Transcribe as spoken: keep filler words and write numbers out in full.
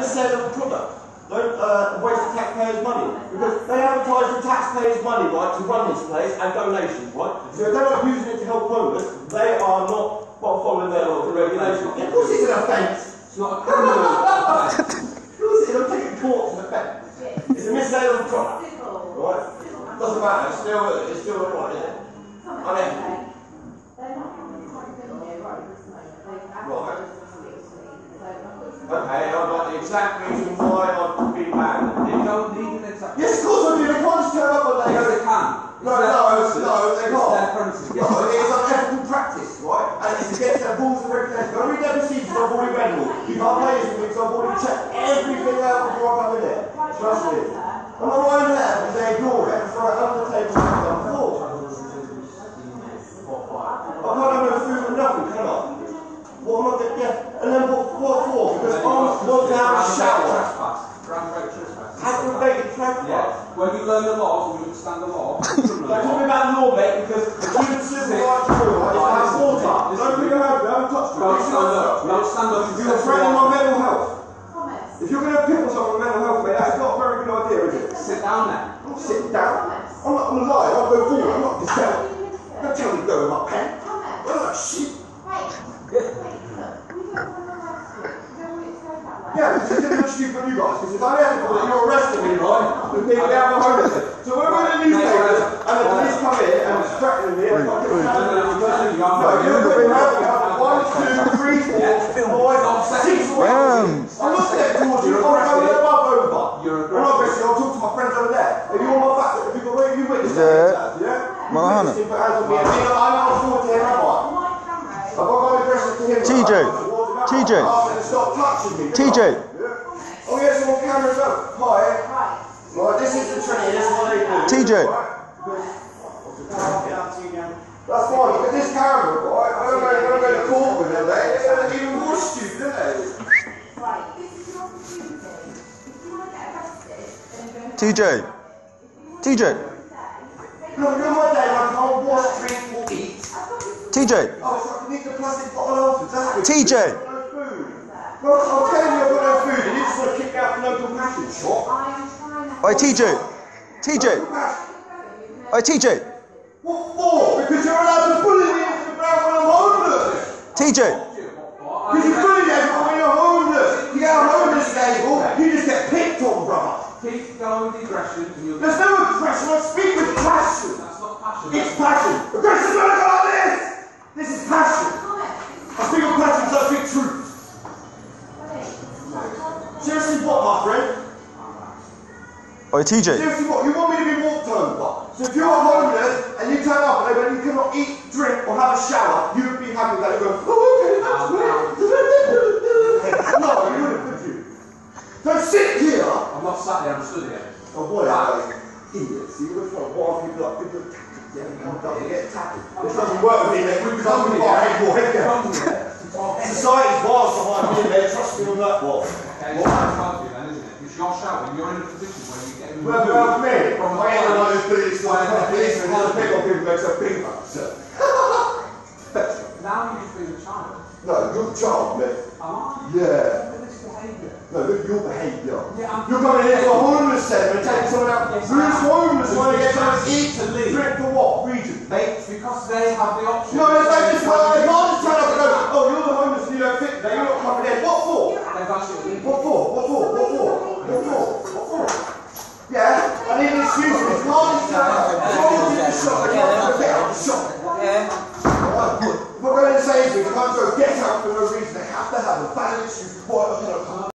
missale of product. Don't uh, waste the taxpayers' money. Because they advertise the taxpayers' money, right, to run this place and donations, right? So if they're not using it to help homeless, they are not following their laws and regulations. Of course it's an offence. It's not a criminal offence. Of course it's an offence. Court's an offence. It's a missale of product, right? Doesn't matter. It's still, it's still alright, isn't it? Unethical. Right. Okay, I'd like the exact reason why I've been banned. You don't need an exact. Yes, of course I do. They can't just turn up on day. Yes, they can. No, no, no, they It's can't. their premises. No, it's unethical practice, right? And it's against their rules and regulations. Go read their procedures. I've already read them all. You can't play this with me because I've already checked everything out before I come in there. Trust me. I'm not writing a letter because they ignore it and throw it under the table and have done before. I can't have no food and nothing, can I? What am I going to get? And then what, what for? Because I'm not down a shower. Aggravated trespass. Yeah. When you learn the law, when you understand the law. Don't talk me about law, mate, because the human supervisor rule is to have water. Don't bring them over, don't touch me. Don't stand up. Don't stand up. You're threatening my mental health. If you're going to pick on someone with mental health, mate, that's not a very good idea, is it? Sit down then. I'm sit down. I'm not going to lie, I'll go forward, I'm not just down. Don't tell me to go with my pen. I'm not shit. Yeah, because it's going to be stupid for you guys, because it's unethical that you're arresting me, right? And people down the homeless. So when we're in the newspapers, and the police come in and threatening me, and fucking no, you're going to have one, two, three, four, five, six ways. I'm not there towards you, I'm going to above over. I'm not going to I'll talk to my friends over there. If you want my back, if you've got where you witness that, yeah? You witness him put hands on me, and I'm not forward to him, am I? I've got my aggression to him. T J. T J. Stop touching me. T J. Yeah. Oh yes, I'm on camera as well. Hi. Right, this is the Trinity, this is what they do. T J. Right. That's fine, look at this camera, right? I don't know, I don't go to court with them, they're even more stupid, aren't they? T J. T J. No, you're my day, I can't wash, drink, or eat. T J. Oh, so I can eat the plastic bottle after that. T J. Well, I'm telling you I've got no food, and you just want to kick me out the no compassion shop. Oi, T J. T J. Oi, T J. What for? Because you're allowed to bully me into the ground when I'm homeless. T J. Because you bully everyone when you're homeless. You get a homeless table, you just get picked on, brother. Keep going with the aggression. There's no aggression, I speak with passion. That's not passion. It's passion. Aggression's when I go like this. This is passion. I speak with passion, so I speak truth. Seriously what, my friend? Oi, T J. Seriously what? You want me to be walked over? So if you're homeless and you turn up and they go, you cannot eat, drink or have a shower, you would be happy with that. You go, oh okay, that's great. No, you wouldn't, would you? Don't sit here. I'm not sat here, I'm stood here. Oh boy, I idiots. You would have thought, what people like people tackled, yeah, you can't go, you get tackled. This doesn't work with me, mate. We've become too far ahead, more head down. Society's wild behind me, mate. Trust me on that one. Okay, well, that's hard for you then, isn't it? Because you're shouting, you're in a position where you're getting Well, well, me, from I ain't one of those police, like, policemen, how to pick on people makes a big one, sir. Now you're just being a child. No, you're a child, mate. Am I? Yeah. Look at this behaviour. No, look at your behaviour. Yeah, you're coming into a homeless centre and taking someone out. Who's homeless? Why they get someone to eat to leave? Drink for what region? Mate, because they have the option. No, they don't just well, they can't just turn up and go, oh, you're the homeless and you don't fit today, you're not coming in. What for? They've actually. What for? What for? What for? What for? What for? Yeah, I need an excuse me. It's hard to turn up. It's hard to the shop. I can't get out of the shop. Yeah. We're going to say to you, you can't go get out for no reason. They have to have a valid excuse. Why not?